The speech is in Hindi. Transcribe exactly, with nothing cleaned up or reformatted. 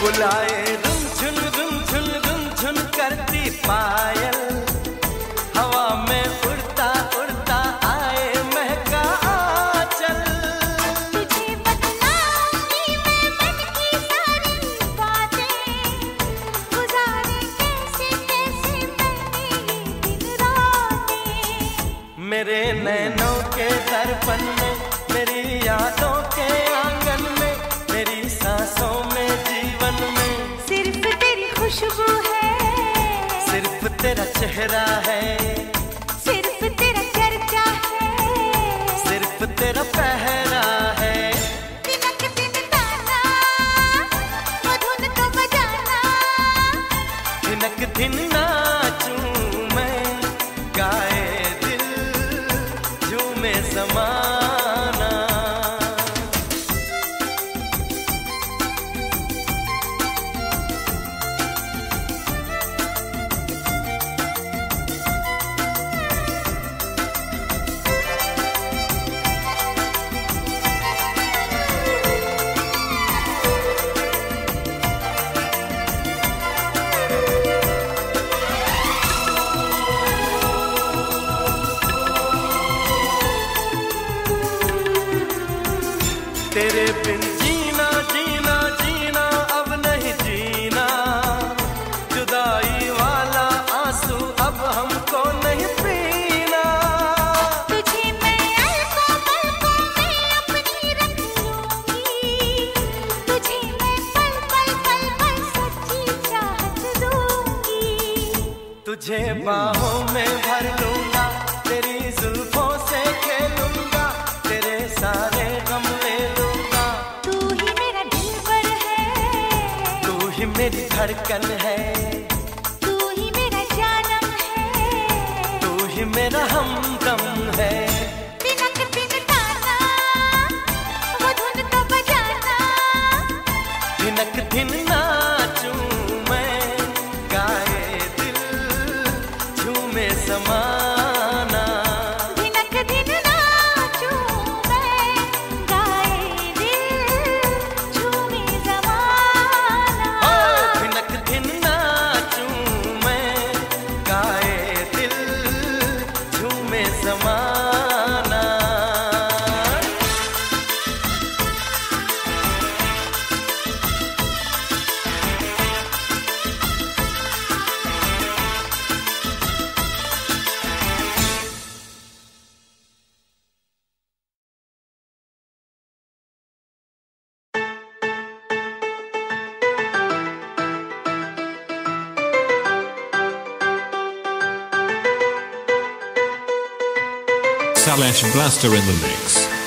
बुलाए रुमझुन रुमझुन रुमझुन करती पायल, हवा में उड़ता उड़ता आए महका आंचल। तुझे बतलाऊंगी मैं मन की सारी बातें, गुजारे कैसे कैसे मैंने ये दिन रातें। मेरे नैनों के दर्पण में, मेरी यादों के आंगन में, मेरी सांसों में, जीवन में सिर्फ तेरी खुशबू है, सिर्फ तेरा चेहरा है, सिर्फ तेरा चर्चा है, सिर्फ तेरा पहरा है। दिनक दिन ताना वो धुन तो बजाना, दिनक दिन नाचूं मैं, गाए दिल झूमे ज़माना। तेरे बिन जीना जीना जीना अब नहीं जीना, जुदाई वाला आंसू अब हमको नहीं पीना। तुझे मैं अलकों पलकों में अपनी रख लूंगी, तुझे मैं पल पल पल पल सच्ची चाहत दूंगी। तुझे बाहों में भर लूंगा, तेरी जुल्फों से खेलूंगा, तेरे सारे गम ले लूंगा। तू ही मेरा दिलबर है, तू ही मेरी धड़कन है, तू ही मेरा जानम है, तू ही मेरा हमदम है। दिनक दिन ताना वो धुन तो बजाना, दिनक दिन नाचूं मैं, गाए दिल झूमे ज़माना। दिनक दिन नाचूं मैं, गाए दिल झूमे ज़माना। ओ दिनक दिन नाचूं मैं, गाए दिल झूमे ज़माना। Salesh Blaster in the mix.